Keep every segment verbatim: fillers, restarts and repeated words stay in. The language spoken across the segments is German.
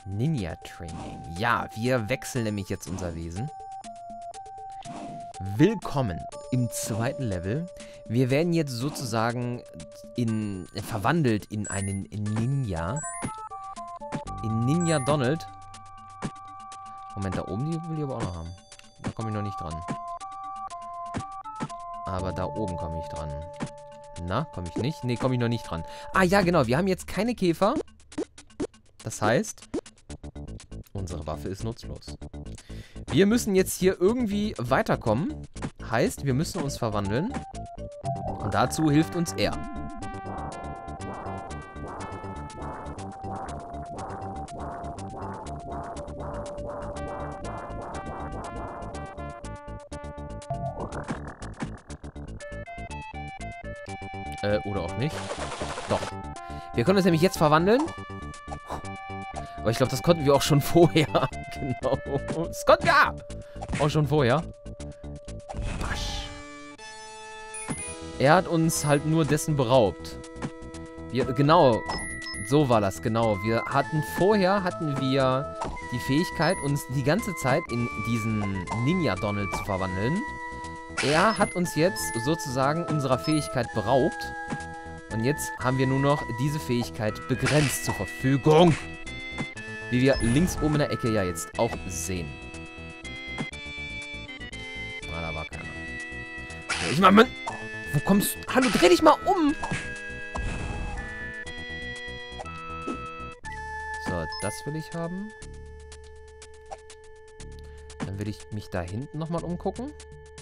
Ninja-Training. Ja, wir wechseln nämlich jetzt unser Wesen. Willkommen im zweiten Level. Wir werden jetzt sozusagen in, verwandelt in einen Ninja. In Ninja Donald. Moment, da oben, die will ich aber auch noch haben. Da komme ich noch nicht dran. Aber da oben komme ich dran. Na, komme ich nicht? Ne, komme ich noch nicht dran. Ah, ja, genau. Wir haben jetzt keine Käfer. Das heißt, unsere Waffe ist nutzlos. Wir müssen jetzt hier irgendwie weiterkommen. Heißt, wir müssen uns verwandeln. Und dazu hilft uns er. Äh, oder auch nicht. Doch. Wir können uns nämlich jetzt verwandeln. Aber ich glaube, das konnten wir auch schon vorher. Genau. Das konnten wir auch schon vorher. Er hat uns halt nur dessen beraubt. Wir, genau. So war das, genau. Wir hatten vorher, hatten wir die Fähigkeit, uns die ganze Zeit in diesen Ninja-Donald zu verwandeln. Er hat uns jetzt sozusagen unserer Fähigkeit beraubt. Und jetzt haben wir nur noch diese Fähigkeit begrenzt zur Verfügung. Wie wir links oben in der Ecke ja jetzt auch sehen. Ah, da war keiner. Ich mach mal... Wo kommst du? Hallo, dreh dich mal um! So, das will ich haben. Dann will ich mich da hinten nochmal umgucken.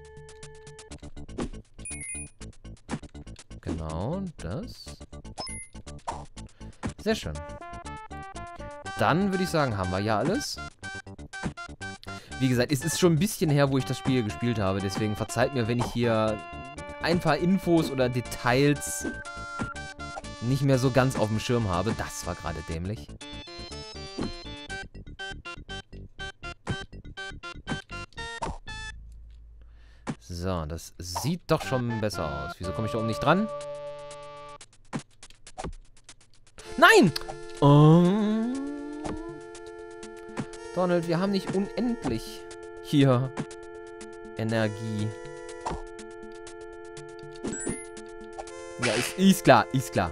Genau, das. Sehr schön. Dann würde ich sagen, haben wir ja alles. Wie gesagt, es ist schon ein bisschen her, wo ich das Spiel gespielt habe. Deswegen verzeiht mir, wenn ich hier ein paar Infos oder Details nicht mehr so ganz auf dem Schirm habe. Das war gerade dämlich. So, das sieht doch schon besser aus. Wieso komme ich da oben nicht dran? Nein! Oh. Donald, wir haben nicht unendlich hier Energie. Ja, ist, ist klar, ist klar.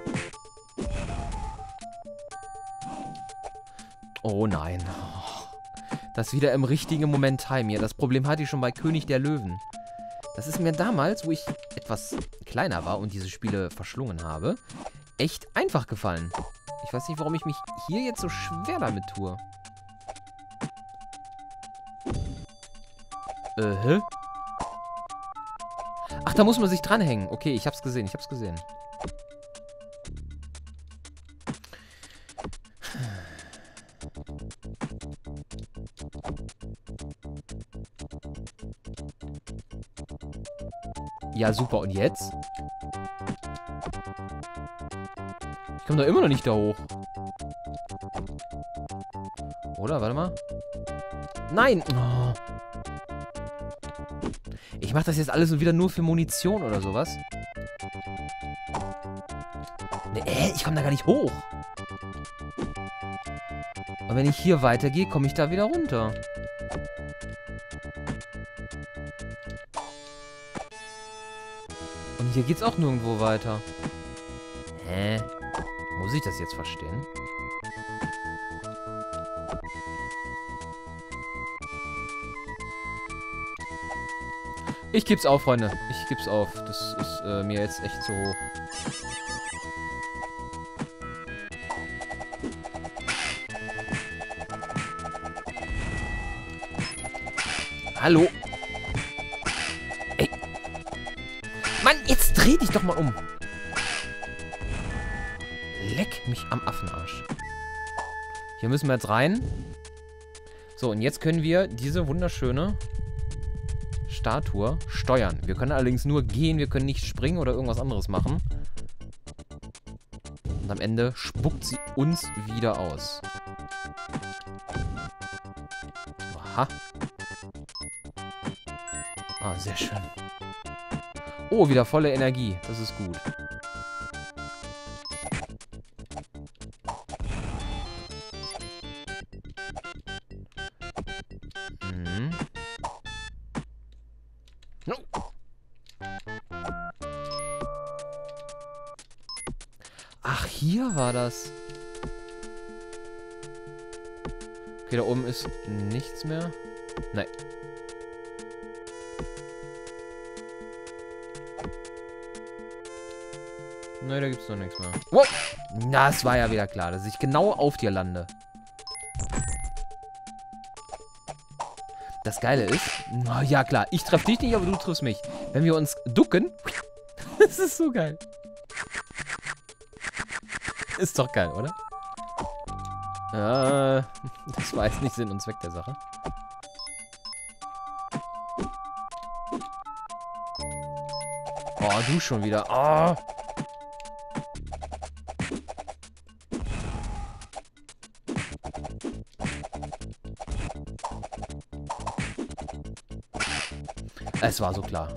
Oh nein. Das wieder im richtigen Moment Time hier. Das Problem hatte ich schon bei König der Löwen. Das ist mir damals, wo ich etwas kleiner war und diese Spiele verschlungen habe, echt einfach gefallen. Ich weiß nicht, warum ich mich hier jetzt so schwer damit tue. Äh, hä? Ach, da muss man sich dranhängen. Okay, ich hab's gesehen, ich hab's gesehen. Ja, super. Und jetzt? Ich komme da immer noch nicht da hoch. Oder? Warte mal. Nein! Oh. Ich mache das jetzt alles wieder nur für Munition oder sowas. Nee, äh, ich komme da gar nicht hoch. Und wenn ich hier weitergehe, komme ich da wieder runter. Und hier geht's auch nirgendwo weiter. Hä? Muss ich das jetzt verstehen? Ich geb's auf, Freunde. Ich geb's auf. Das ist äh, mir jetzt echt zu hoch. Hallo? Ey. Mann, jetzt dreh dich doch mal um. Leck mich am Affenarsch. Hier müssen wir jetzt rein. So, und jetzt können wir diese wunderschöne Statue steuern. Wir können allerdings nur gehen, wir können nicht springen oder irgendwas anderes machen. Und am Ende spuckt sie uns wieder aus. Aha. Ah, sehr schön. Oh, wieder volle Energie. Das ist gut. hier war das. Okay, da oben ist nichts mehr. Nein. Nein, da gibt's noch nichts mehr. Wow! Das war ja wieder klar, dass ich genau auf dir lande. Das Geile ist... Oh, ja, klar. Ich treffe dich nicht, aber du triffst mich. Wenn wir uns ducken... Das ist so geil. Ist doch geil, oder? Äh, das war jetzt nicht Sinn und Zweck der Sache. Oh, du schon wieder. Oh. Es war so klar.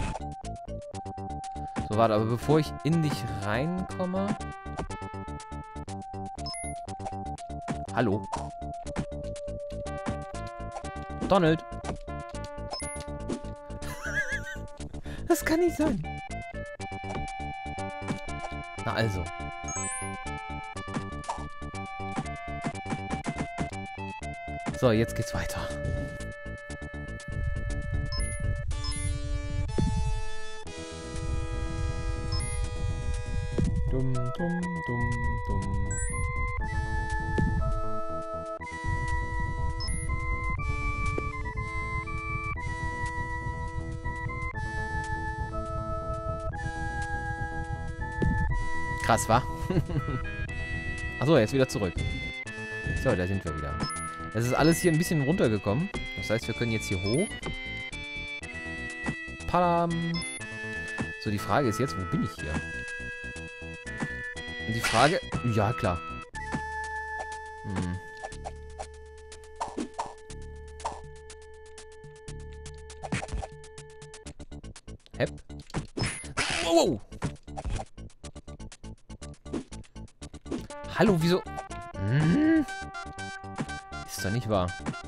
So, warte, aber bevor ich in dich reinkomme... Hallo? Donald? Das kann nicht sein. Na also. So, jetzt geht's weiter. Dumm, dumm, dumm, dumm. Krass, wa? Achso, jetzt wieder zurück. So, da sind wir wieder. Es ist alles hier ein bisschen runtergekommen. Das heißt, wir können jetzt hier hoch. Padam. So, die Frage ist jetzt, wo bin ich hier? Und die Frage... Ja, klar. Hm. Hep. Wow! Hallo, wieso... Hm? Ist doch nicht wahr.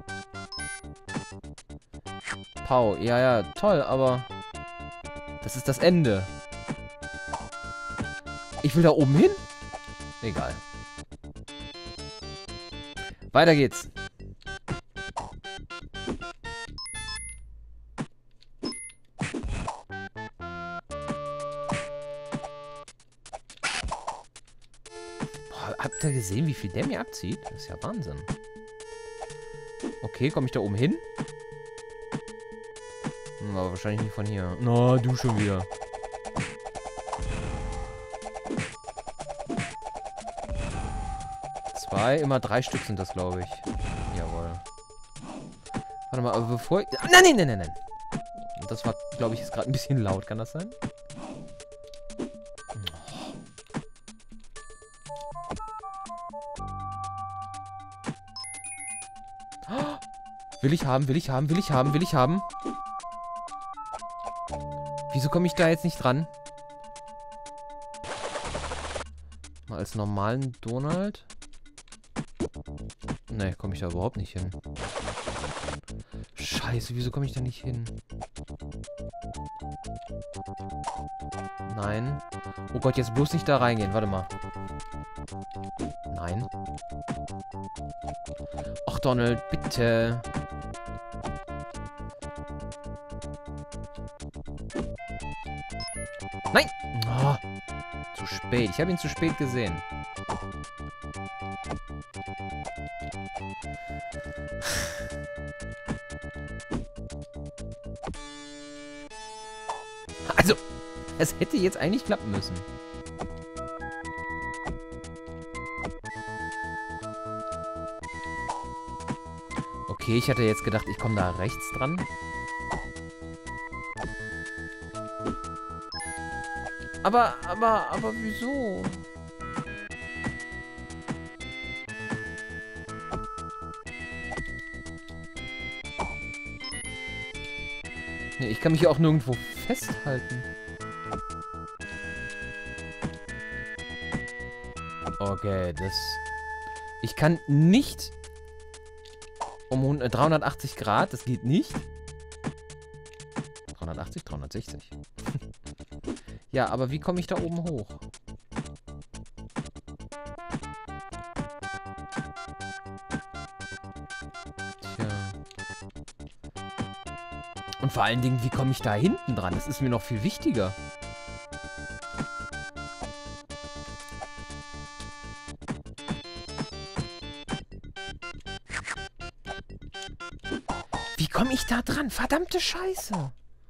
Pau, ja, ja, toll, aber... Das ist das Ende. Ich will da oben hin? Egal. Weiter geht's. Boah, habt ihr gesehen, wie viel der mir abzieht? Das ist ja Wahnsinn. Okay, komme ich da oben hin? Hm, aber wahrscheinlich nicht von hier. Na, no, du schon wieder. Zwei, immer drei Stück sind das, glaube ich. Jawohl. Warte mal, aber bevor ich... Nein, nein, nein, nein, nein. Das war, glaube ich, jetzt gerade ein bisschen laut. Kann das sein? Oh. Will ich haben, will ich haben, will ich haben, will ich haben. Wieso komme ich da jetzt nicht dran? Mal als normalen Donald. Ne, komme ich da überhaupt nicht hin. Scheiße, wieso komme ich da nicht hin? Nein. Oh Gott, jetzt bloß nicht da reingehen. Warte mal. Nein. Ach, Donald, bitte. Nein! Oh, zu spät. Ich habe ihn zu spät gesehen. Also, es hätte jetzt eigentlich klappen müssen. Okay, ich hatte jetzt gedacht, ich komme da rechts dran. Aber, aber, aber wieso? Nee, ich kann mich hier auch nirgendwo festhalten. Okay, das... Ich kann nicht um dreihundertachtzig Grad, das geht nicht. dreihundertachtzig, dreihundertsechzig. Ja, aber wie komme ich da oben hoch? Und vor allen Dingen, wie komme ich da hinten dran? Das ist mir noch viel wichtiger. Wie komme ich da dran? Verdammte Scheiße.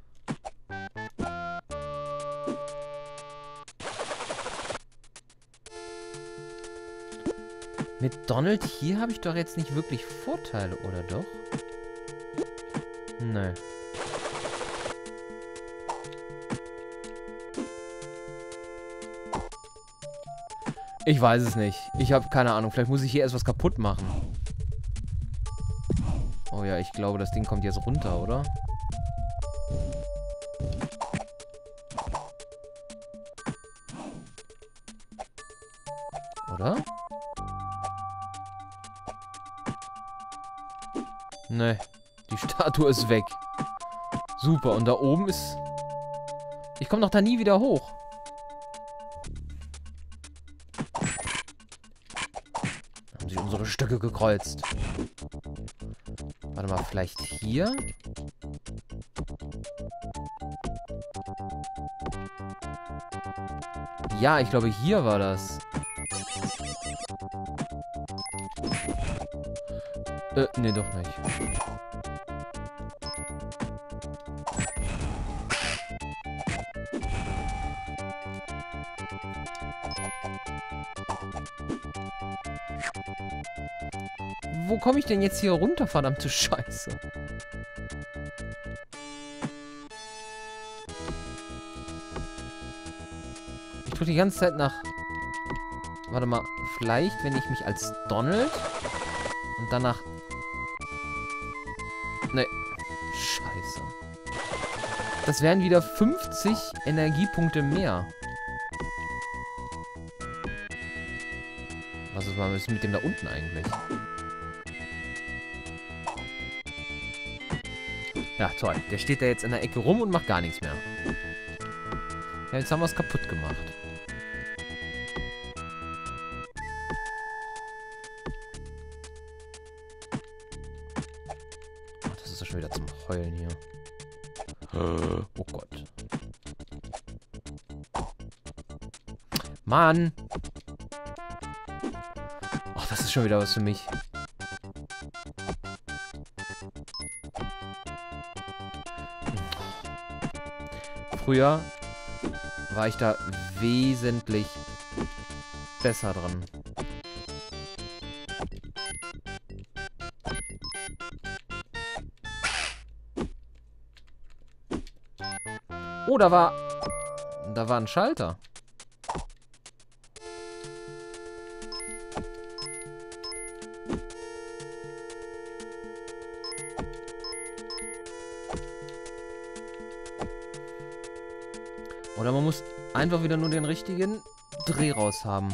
Mit Donald hier habe ich doch jetzt nicht wirklich Vorteile, oder doch? Nee. Ich weiß es nicht. Ich habe keine Ahnung. Vielleicht muss ich hier erst was kaputt machen. Oh ja, ich glaube, das Ding kommt jetzt runter, oder? Oder? Nee. Die Statue ist weg. Super. Und da oben ist... Ich komme doch da nie wieder hoch. Da haben sich unsere Stücke gekreuzt. Warte mal, vielleicht hier? Ja, ich glaube, hier war das. Äh, nee, doch nicht. Wo komme ich denn jetzt hier runter, verdammte Scheiße? Ich drücke die ganze Zeit nach... Warte mal, vielleicht, wenn ich mich als Donald und danach... Ne, Scheiße. Das wären wieder fünfzig Energiepunkte mehr. Was ist mit dem da unten eigentlich? Ja, toll. Der steht da jetzt in der Ecke rum und macht gar nichts mehr. Ja, jetzt haben wir es kaputt gemacht. Ach, das ist ja schon wieder zum Heulen hier. Oh Gott. Mann! Ach, das ist schon wieder was für mich. Früher war ich da wesentlich besser dran. Oh, da war... Da war ein Schalter. Oder man muss einfach wieder nur den richtigen Dreh raus haben.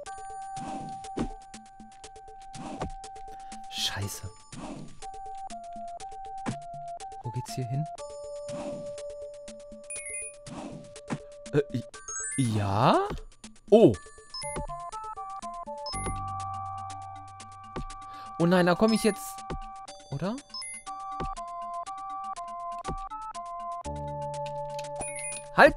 Scheiße. Wo geht's hier hin? Äh, ja? Oh. Oh nein, da komme ich jetzt... Oder? Halt!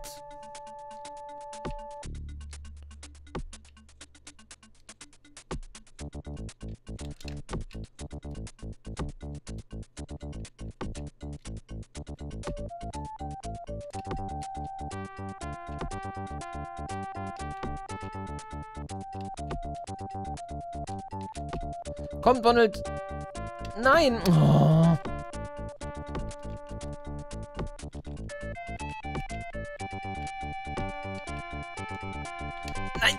Komm, Donald! Nein! Oh. Nein!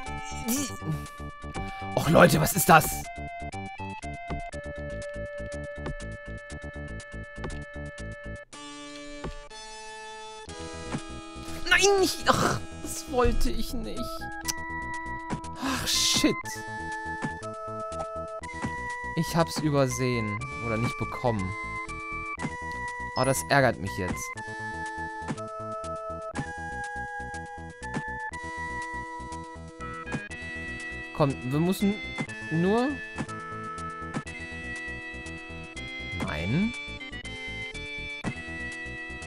Och, Leute, was ist das? Nein! Ich, ach, das wollte ich nicht. Ach, shit. Ich hab's übersehen. Oder nicht bekommen. Oh, das ärgert mich jetzt. Komm, wir müssen nur... Nein.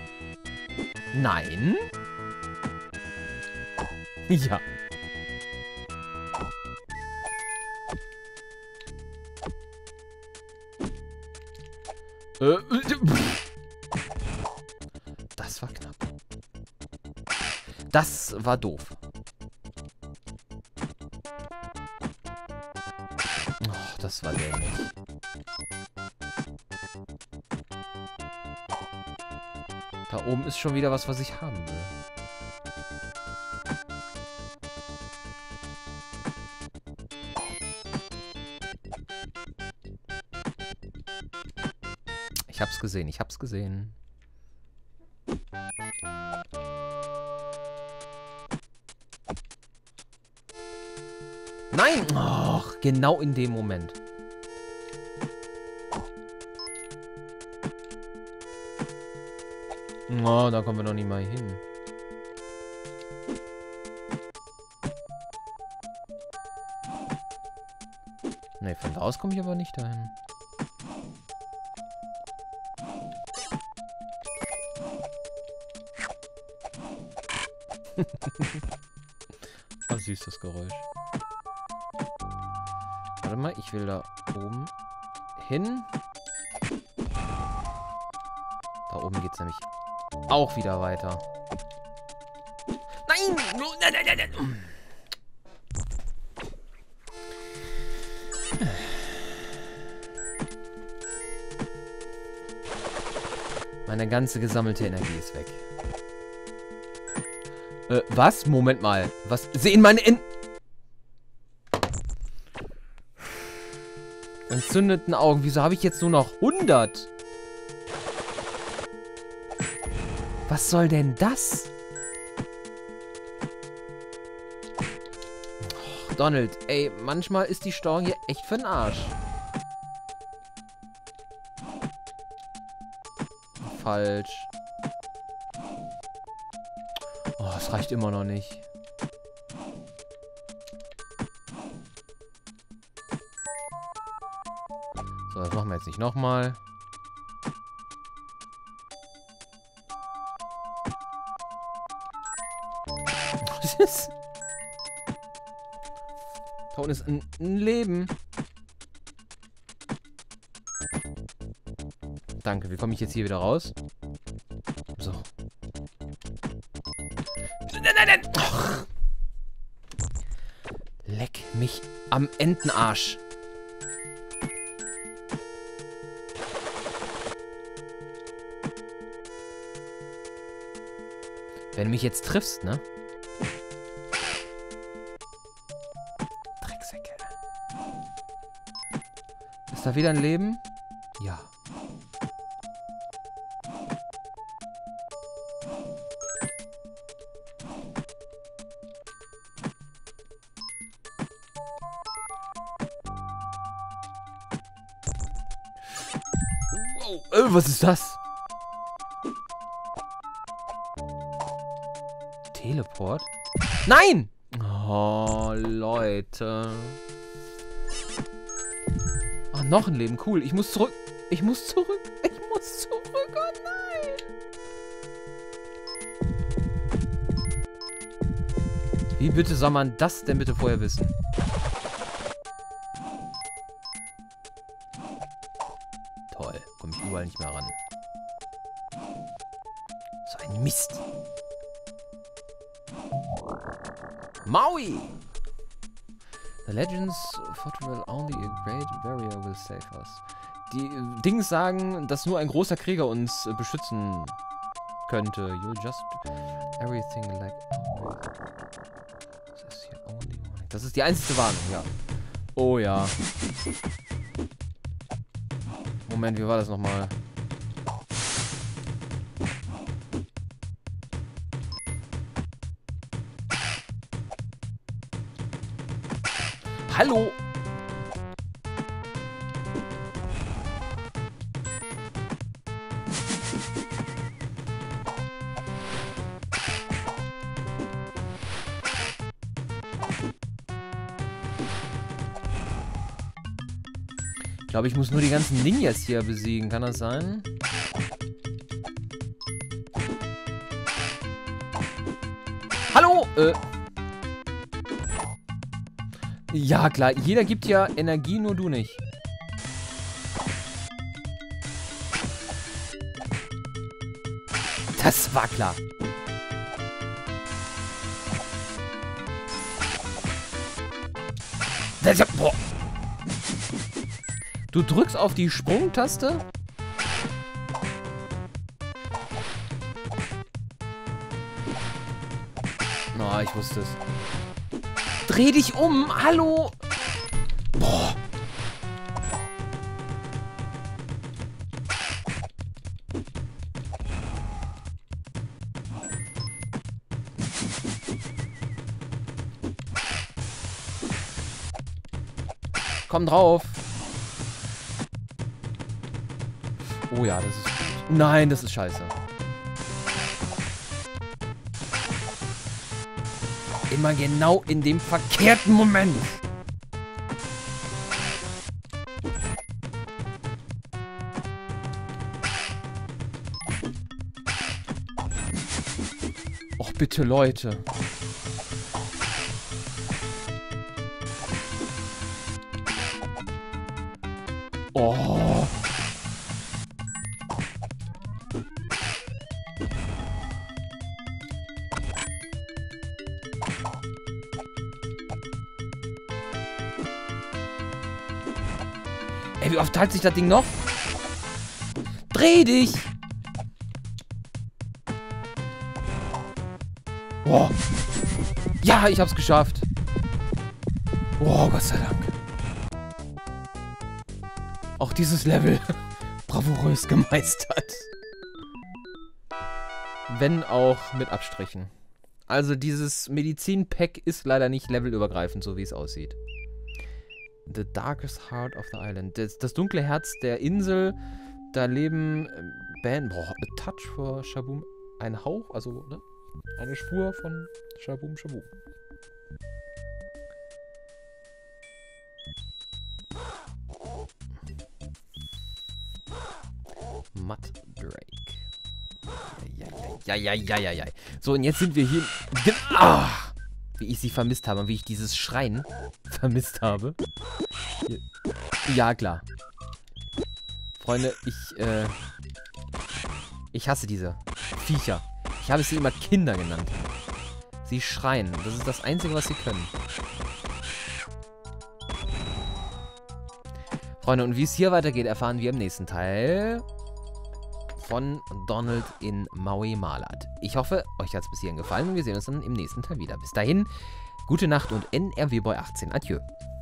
Nein. Ja. Äh, das war knapp. Das war doof. Oh, das war dämlich. Da oben ist schon wieder was, was ich haben will. Ich hab's gesehen, ich hab's gesehen. Nein! Och, genau in dem Moment. Oh, da kommen wir noch nicht mal hin. Ne, von da aus komme ich aber nicht dahin. Oh, süß das Geräusch. Warte mal, ich will da oben hin. Da oben geht's nämlich auch wieder weiter. Nein! Nein, nein, nein, nein! Meine ganze gesammelte Energie ist weg. Äh, was? Moment mal. Was? Sehen meine En... entzündeten Augen. Wieso habe ich jetzt nur noch hundert? Was soll denn das? Oh, Donald, ey, manchmal ist die Steuerung hier echt für den Arsch. Falsch. Oh, es reicht immer noch nicht. So, das machen wir jetzt nicht nochmal. Was ist? Da unten ist ein, ein Leben. Danke, wie komme ich jetzt hier wieder raus? So. Nein, nein, nein! Och. Leck mich am Entenarsch. Wenn du mich jetzt triffst, ne? Drecksäcke. Ist da wieder ein Leben? Ja. Wow, äh, was ist das? Teleport? Nein! Oh, Leute. Ach, noch ein Leben. Cool. Ich muss zurück. Ich muss zurück. Ich muss zurück. Oh nein. Wie bitte soll man das denn bitte vorher wissen? Toll. Komme ich überall nicht mehr ran. So ein Mist. Maui! The legends foretold only a great warrior will save us. Die äh, Dings sagen, dass nur ein großer Krieger uns äh, beschützen könnte. You'll just everything like always. Das ist hier only warning. Das ist die einzige Warnung, ja. Oh ja. Moment, wie war das nochmal? Hallo! Ich glaube, ich muss nur die ganzen Ninjas hier besiegen. Kann das sein? Hallo! Äh. Ja, klar. Jeder gibt ja Energie, nur du nicht. Das war klar. Das ist ja, boah. Du drückst auf die Sprungtaste. Oh, ich wusste es. Dreh dich um. Hallo. Boah. Komm drauf. Oh ja, das ist gut. Nein, das ist scheiße. Immer genau in dem verkehrten Moment. Och, bitte, Leute. Oh. Ey, wie oft teilt sich das Ding noch? Dreh dich! Oh. Ja, ich hab's geschafft. Oh, Gott sei Dank. Auch dieses Level bravourös gemeistert. Wenn auch mit Abstrichen. Also dieses Medizin-Pack ist leider nicht levelübergreifend, so wie es aussieht. The Darkest Heart of the Island. Das, das dunkle Herz der Insel. Da leben Band... Boah, a touch for Shaboom. Ein Hauch, also ne? Eine Spur von Shaboom Shaboom. Mud Drake. Ja, ja, ja, ja, ja. So, und jetzt sind wir hier... Ah, wie ich sie vermisst habe und wie ich dieses Schreien vermisst habe. Hier. Ja, klar. Freunde, ich, äh... ich hasse diese Viecher. Ich habe sie immer Kinder genannt. Sie schreien. Das ist das Einzige, was sie können. Freunde, und wie es hier weitergeht, erfahren wir im nächsten Teil von Donald in Maui Malat. Ich hoffe, euch hat es bis hierhin gefallen und wir sehen uns dann im nächsten Teil wieder. Bis dahin, gute Nacht und N R W Boy achtzehn. Adieu.